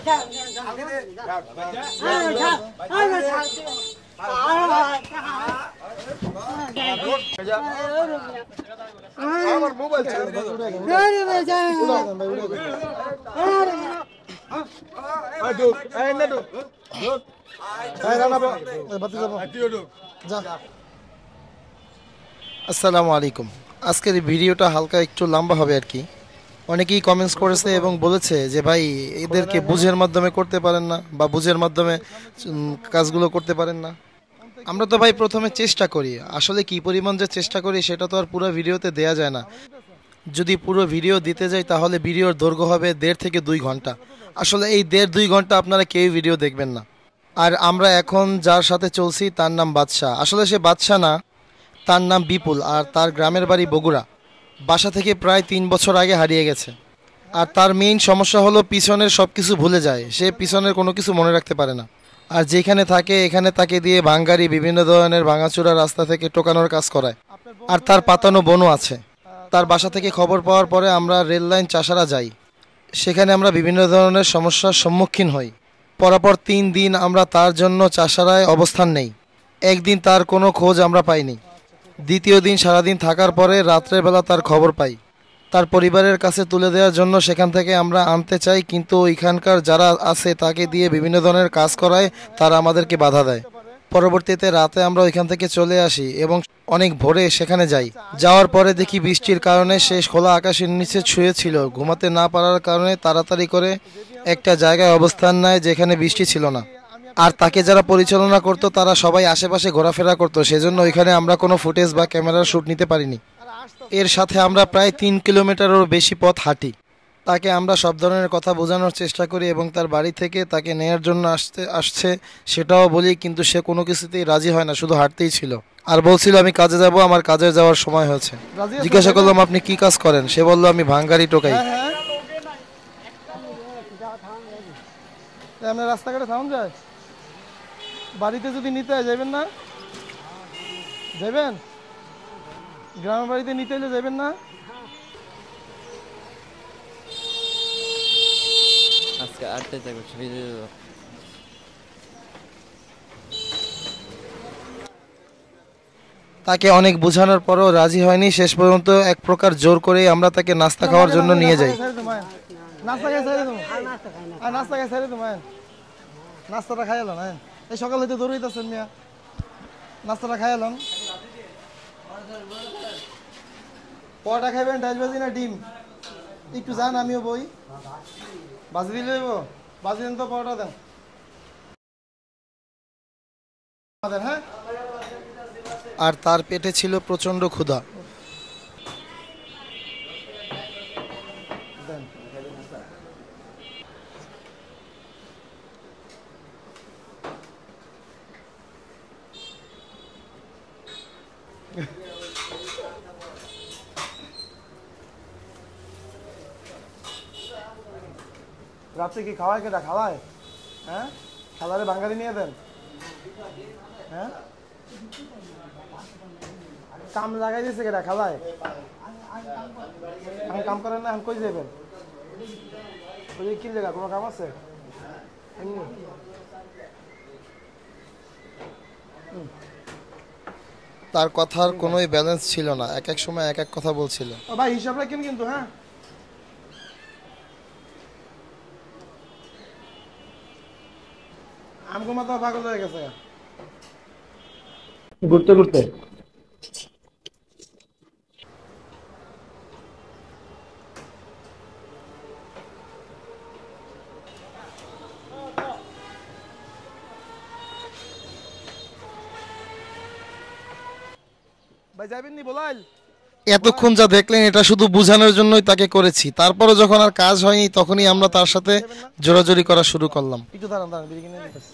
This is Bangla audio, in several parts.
আমার মোবাইল আসসালামু আলাইকুম। আজকের এই ভিডিওটা হালকা একটু লম্বা হবে আর কি। অনেকেই কমেন্টস করেছে এবং বলেছে যে ভাই এদেরকে বুঝের মাধ্যমে করতে পারেন না বা বুঝের মাধ্যমে কাজগুলো করতে পারেন না। আমরা তো ভাই প্রথমে চেষ্টা করি, আসলে কি পরিমাণ যে চেষ্টা করি সেটা তো আর পুরো ভিডিওতে দেয়া যায় না। যদি পুরো ভিডিও দিতে যাই তাহলে ভিডিওর দৈর্ঘ্য হবে 1.5 থেকে 2 ঘন্টা। আসলে এই 1.5-2 ঘন্টা আপনারা কেউ ভিডিও দেখবেন না। আর আমরা এখন যার সাথে চলছি তার নাম বাদশাহ। আসলে সে বাদশাহ না, তার নাম বিপুল, আর তার গ্রামের বাড়ি বগুড়া। বাসা থেকে প্রায় 3 বছর আগে হারিয়ে গেছে। আর তার মেইন সমস্যা হলো পিছনের সব কিছু ভুলে যায়, সে পিছনের কোনো কিছু মনে রাখতে পারে না। আর যেখানে থাকে এখানে তাকে দিয়ে ভাঙ্গারি বিভিন্ন ধরনের ভাঙাচোরা রাস্তা থেকে টোকানোর কাজ করায়। আর তার পাতানো বোনও আছে। তার বাসা থেকে খবর পাওয়ার পরে আমরা রেল লাইন চাষারা যাই, সেখানে আমরা বিভিন্ন ধরনের সমস্যার সম্মুখীন হই। পরপর 3 দিন আমরা তার জন্য চাষারায় অবস্থান নেই। একদিন তার কোনো খোঁজ আমরা পাইনি। দ্বিতীয় দিন সারাদিন থাকার পরে রাত্রের বেলা তার খবর পাই। তার পরিবারের কাছে তুলে দেওয়ার জন্য সেখান থেকে আমরা আনতে চাই, কিন্তু এখানকার যারা আছে তাকে দিয়ে বিভিন্ন ধরনের কাজ করায়, তারা আমাদেরকে বাধা দেয়। পরবর্তীতে রাতে আমরা ওইখান থেকে চলে আসি এবং অনেক ভোরে সেখানে যাই। যাওয়ার পরে দেখি বৃষ্টির কারণে সে খোলা আকাশের নিচে শুয়েছিল। ঘুমাতে না পারার কারণে তাড়াতাড়ি করে একটা জায়গায় অবস্থান নেয় যেখানে বৃষ্টি ছিল না। আর তাকে যারা পরিচালনা করতো তারা সবাই আশেপাশে ঘোরাফেরা করতো, সেজন্য ওইখানে আমরা কোনো ফুটেজ বা ক্যামেরার শ্যুট নিতে পারিনি। এর সাথে আমরা প্রায় 3 কিলোমিটারেরও বেশি পথ হাঁটি। তাকে আমরা সব ধরনের কথা বোঝানোর চেষ্টা করি এবং তার বাড়ি থেকে তাকে নেয়ার জন্য আসছে সেটাও বলি, কিন্তু সে কোনো কিছুতেই রাজি হয় না, শুধু হাঁটতেই ছিল। আর বলছিল আমি কাজে যাব, আমার কাজে যাওয়ার সময় হয়েছে। জিজ্ঞাসা করলাম আপনি কি কাজ করেন, সে বলল আমি ভাঙ্গারি টোকাই। আপনার রাস্তাঘাটে সাউন্ড যায়, বাড়িতে যদি নিতে হয় যাবেন না? যাবেন গ্রামের বাড়িতে নিতে হলে যাবেন না? আজকে 8টায় যাবো, ছুটি দিয়ে দেবো। তাকে অনেক বোঝানোর পরও রাজি হয়নি। শেষ পর্যন্ত এক প্রকার জোর করেই আমরা তাকে নাস্তা খাওয়ার জন্য নিয়ে যাই। নাস্তাটা খাই এলাম, হ্যাঁ এই সকাল হইতে দৌড়াইতেছেন মিয়া, নাস্তাটা খাই এলাম। পরোটা খাইবেন, ডাল ভাজি না ডিম? একটু যান, আমিও বই। ভাজি দিলে দেবো, ভাজি দেন তো, পরোটা দেন। হ্যাঁ, আর তার পেটে ছিল প্রচণ্ড ক্ষুধা। রাত্রে কি খাওয়ায়? কেটা খাওয়ায়? হ্যাঁ, খালারে বাঙালি নিয়ে দেন। হ্যাঁ, কাম লাগাই দিয়েছে কেটা খালায়? এখন কাম করেন না, এখন কই যাবেন? ওই কি জায়গা, কোনো কাম আছে? এমনি তার কথার কোনোই ব্যালেন্স ছিল না, এক এক সময় এক এক কথা বলছিল। ও ভাই হিসাব রাখেন কিন্তু, হ্যাঁ আমগো মাথা পাগল হয়ে গেছে ঘুরতে ঘুরতে। ভাই যাবেন নি বলাইল? এতক্ষণ যা দেখলেন এটা শুধু বোঝানোর জন্যই তাকে করেছি। তারপরে যখন আর কাজ হয়নি তখনই আমরা তার সাথে জোরাজোরি করা শুরু করলাম। একটু দাঁড়ান দাঁড়ান, বিড়ি কিনে দিতেছি।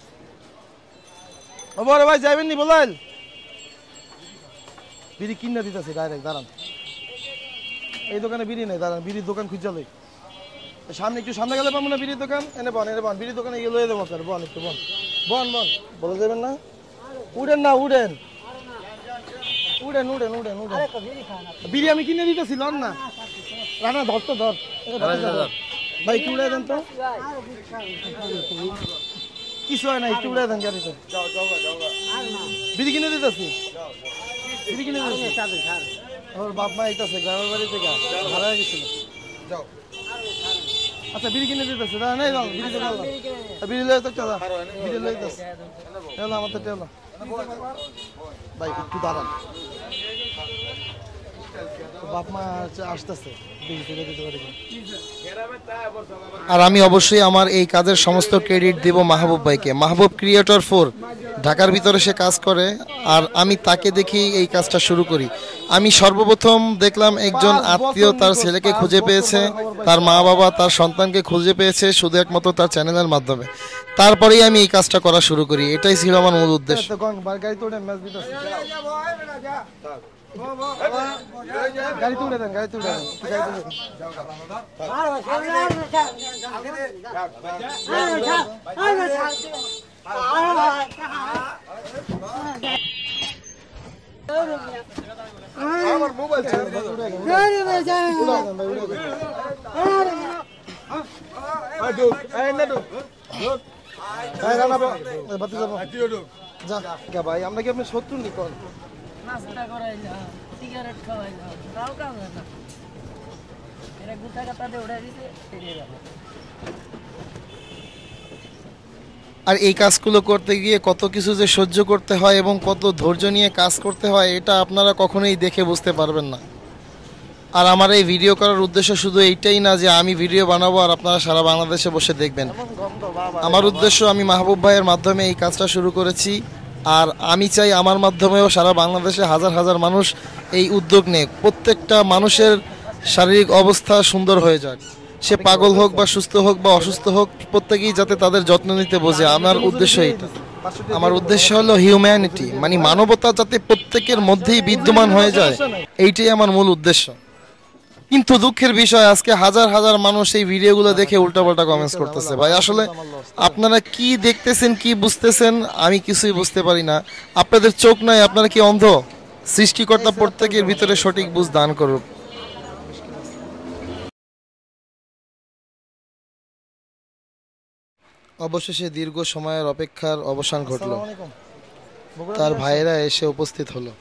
ও বড় ভাই যাবেন নি বলাইল? বিড়ি কিনে দিতেছি ডাইরেক্ট, দাঁড়ান। এই দোকানে বিড়ি নেই, দাঁড়ান বিড়ির দোকান খুঁজে লই। সামনে একটু সামনে গেলে পাবো না বিড়ির দোকান? এনে বন, এনে বন, বিড়ির দোকানে গিয়ে লয়ে দেবো আপনার। বন একটু বন, বন বন, বলে যাবেন না? উঠেন না, উঠেন উঠেন উঠেন উঠেন উঠেন। বিড়ি আমি কিনে দিতেছি, লন না। রানা ধর তো, ধর ভাই একটু উড়ে দেন তো, কিছু হয় না, একটু উড়ে দেন গাড়িতে। বিড়ি কিনে দিতেছি, বিড়ি কিনে দিতেছি। ওর বাপ মা এইটাছে গ্রামের বাড়ি থেকে ভাড়া গেছিল। আচ্ছা বিড়ি কিনে দিতেছে, নেই যাও বিড়ি তো বিড়ি লয়ে তো চাঁদা, বিড়ি লয়ে দিতেছে। টেলা আমার তো টেলা ভাই, একটু দাঁড়ান। বাপ মা আসতেছে, বিড়ি থেকে দিতে পারি। আর আমি অবশ্যই আমার এই কাজের সমস্ত ক্রেডিট দেব মাহবুব ভাইকে। মাহবুব ক্রিয়েটর 4 ঢাকার ভিতরে সে কাজ করে, আর আমি তাকে দেখি এই কাজটা শুরু করি। আমি সর্বপ্রথম দেখলাম একজন আত্মীয় তার ছেলেকে খুঁজে পেয়েছে, তার মা বাবা তার সন্তানকে খুঁজে পেয়েছে শুধু একমাত্র তার চ্যানেলের মাধ্যমে। তারপরেই আমি এই কাজটা করা শুরু করি, এটাই ছিল আমার মূল উদ্দেশ্য। গাড়ি তুলে দেন, গাড়ি তুলে দেন, আমার মোবাইল ভাই, আমরা কি আপনি শত্রু নিকল? নাস্তা করাইলাম, সিগারেট খাওয়াইলাম, তাও কাজ হয় না। এরা গুতা কাটাতে উঠে দিতে এড়িয়ে গেল। আর এই কাজগুলো করতে গিয়ে কত কিছু যে সহ্য করতে হয় এবং কত ধৈর্য নিয়ে কাজ করতে হয়, এটা আপনারা কখনোই দেখে বুঝতে পারবেন না। আর আমার এই ভিডিও করার উদ্দেশ্য শুধু এইটাই না যে আমি ভিডিও বানাবো আর আপনারা সারা বাংলাদেশে বসে দেখবেন। আমার উদ্দেশ্য, আমি মাহবুব ভাইয়ের মাধ্যমে এই কাজটা শুরু করেছি, আর আমি চাই আমার মাধ্যমেও সারা বাংলাদেশে হাজার হাজার মানুষ এই উদ্যোগ নেয়। প্রত্যেকটা মানুষের শারীরিক অবস্থা সুন্দর হয়ে যাক, সে পাগল হোক বা সুস্থ হোক বা অসুস্থ হোক, প্রত্যেকেই যাতে তাদের যত্ন নিতে বোঝে। আমার উদ্দেশ্য এইটা। আমার উদ্দেশ্য হলো হিউম্যানিটি, মানে মানবতা যাতে প্রত্যেকের মধ্যেই বিদ্যমান হয়ে যায়, এইটাই আমার মূল উদ্দেশ্য। কিন্তু দুঃখের বিষয়, আজকে হাজার হাজার মানুষ এই ভিডিওগুলো দেখে উল্টাপাল্টা কমেন্টস করতেছে। ভাই আসলে আপনারা কি দেখতেছেন, কি বুঝতেছেন, আমি কিছুই বুঝতে পারি না। আপনাদের চোখ নাই, আপনারা কি অন্ধ? সৃষ্টিকর্তা প্রত্যেকের ভিতরে সঠিক বুঝ দান করুক। অবশেষে দীর্ঘ সময়ের অপেক্ষার অবসান ঘটল, তার ভাইয়েরা এসে উপস্থিত হলো।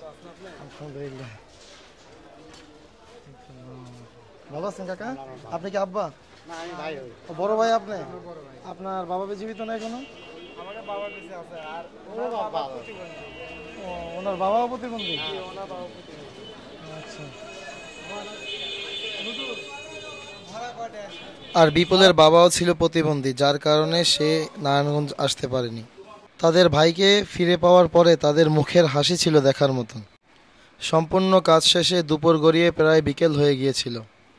ভালো আছেন কাকা? আপনি কি আব্বা? বড় ভাই আপনি? আপনার বাবা জীবিত নাই কোনো? ওনার বাবাও প্রতিবন্ধী? আচ্ছা। আর বিপুলের বাবাও ছিল প্রতিবন্ধী, যার কারণে সে নারায়ণগঞ্জ আসতে পারেনি। তাদের ভাইকে ফিরে পাওয়ার পরে তাদের মুখের হাসি ছিল দেখার মতন। সম্পূর্ণ কাজ শেষে দুপুর গড়িয়ে প্রায় বিকেল হয়ে গিয়েছিল।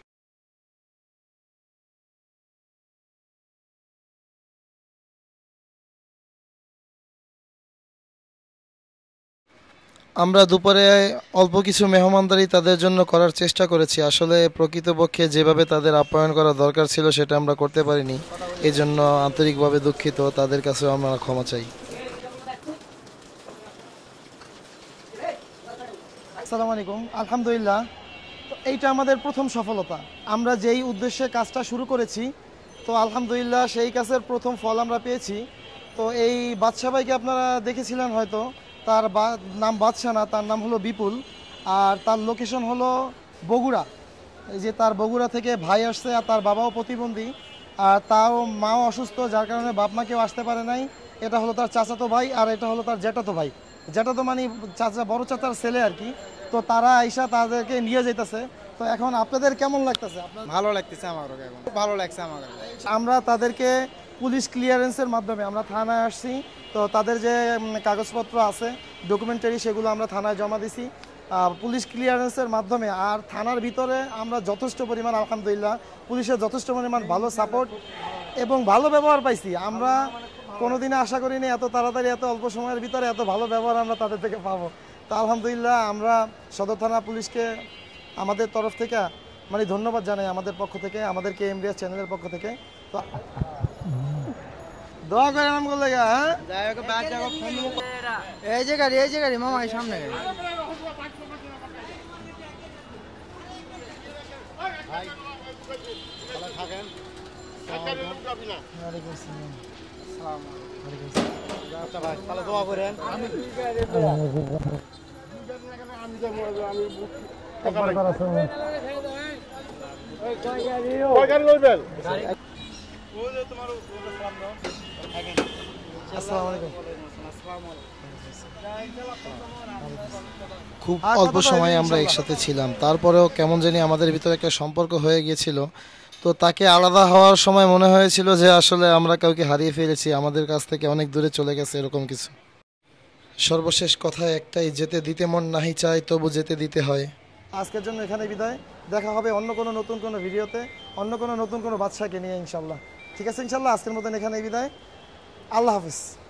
আমরা দুপুরে অল্প কিছু মেহমানদারি তাদের জন্য করার চেষ্টা করেছি। আসলে প্রকৃতপক্ষে যেভাবে তাদের আপ্যায়ন করা দরকার ছিল সেটা আমরা করতে পারিনি, এই জন্য আন্তরিকভাবে দুঃখিত। তাদের কাছেও আমরা ক্ষমা চাই। আসসালামু আলাইকুম। আলহামদুলিল্লাহ, তো এইটা আমাদের প্রথম সফলতা। আমরা যেই উদ্দেশ্যে কাজটা শুরু করেছি, তো আলহামদুলিল্লাহ সেই কাজের প্রথম ফল আমরা পেয়েছি। তো এই বাদশা ভাইকে আপনারা দেখেছিলেন হয়তো, তার নাম বাদশা না, তার নাম হলো বিপুল, আর তার লোকেশন হলো বগুড়া। এই যে তার বগুড়া থেকে ভাই আসছে, আর তার বাবাও প্রতিবন্ধী, আর তাও মাও অসুস্থ, যার কারণে বাপ মা কেউ আসতে পারে নাই। এটা হলো তার চাচাতো ভাই, আর এটা হলো তার জ্যাঠাতো ভাই। জ্যাঠাতো মানে চাচা, বড় চাচার ছেলে আর কি। তো তারা আইসা তাদেরকে নিয়ে যাইতেছে। তো এখন আপনাদের কেমন লাগতেছে? ভালো লাগতেছে আমার, এখন ভালো লাগছে আমার। আমরা তাদেরকে পুলিশ ক্লিয়ারেন্সের মাধ্যমে আমরা থানায় আসছি। তো তাদের যে কাগজপত্র আছে, ডকুমেন্টারি, সেগুলো আমরা থানায় জমা দিছি পুলিশ ক্লিয়ারেন্সের মাধ্যমে। আর থানার ভিতরে আমরা যথেষ্ট পরিমাণ, আলহামদুলিল্লাহ, পুলিশের যথেষ্ট পরিমাণ ভালো সাপোর্ট এবং ভালো ব্যবহার পাইছি। আমরা কোনোদিনও আশা করিনি এত তাড়াতাড়ি, এত অল্প সময়ের ভিতরে এত ভালো ব্যবহার আমরা তাদের থেকে পাবো। তো আলহামদুলিল্লাহ, আমরা সদর থানা পুলিশকে আমাদের তরফ থেকে মানে ধন্যবাদ জানাই, আমাদের পক্ষ থেকে, আমাদের KM Riaz চ্যানেলের পক্ষ থেকে। তো দোয়া করে নাম করলে হ্যাঁ, এই যে গাড়ি মামা, এই সামনে গাড়ি। ওয়ালাইকুম আসসালাম। ওয়ালাইকুম আসসালাম। একবার করা সম্ভব। আসসালামু আলাইকুম। খুব অল্প সময়ে আমরা একসাথে ছিলাম, তারপরেও কেমন জানি আমাদের ভিতরে একটা সম্পর্ক হয়ে গিয়েছিল। তো তাকে আলাদা হওয়ার সময় মনে হয়েছিল যে আসলে আমরা কাউকে হারিয়ে ফেলেছি, আমাদের কাছ থেকে অনেক দূরে চলে গেছে, এরকম কিছু। সর্বশেষ কথা একটাই, যেতে দিতে মন নাহি চায়, তবু যেতে দিতে হয়। আজকের জন্য এখানে বিদায়। দেখা হবে অন্য কোনো নতুন কোনো ভিডিওতে, অন্য কোনো নতুন কোনো বাদশাকে নিয়ে ইনশাল্লাহ। ঠিক আছে ইনশাল্লাহ, আজকের মতন এখানেই বিদায়। আল্লাহ হাফিজ।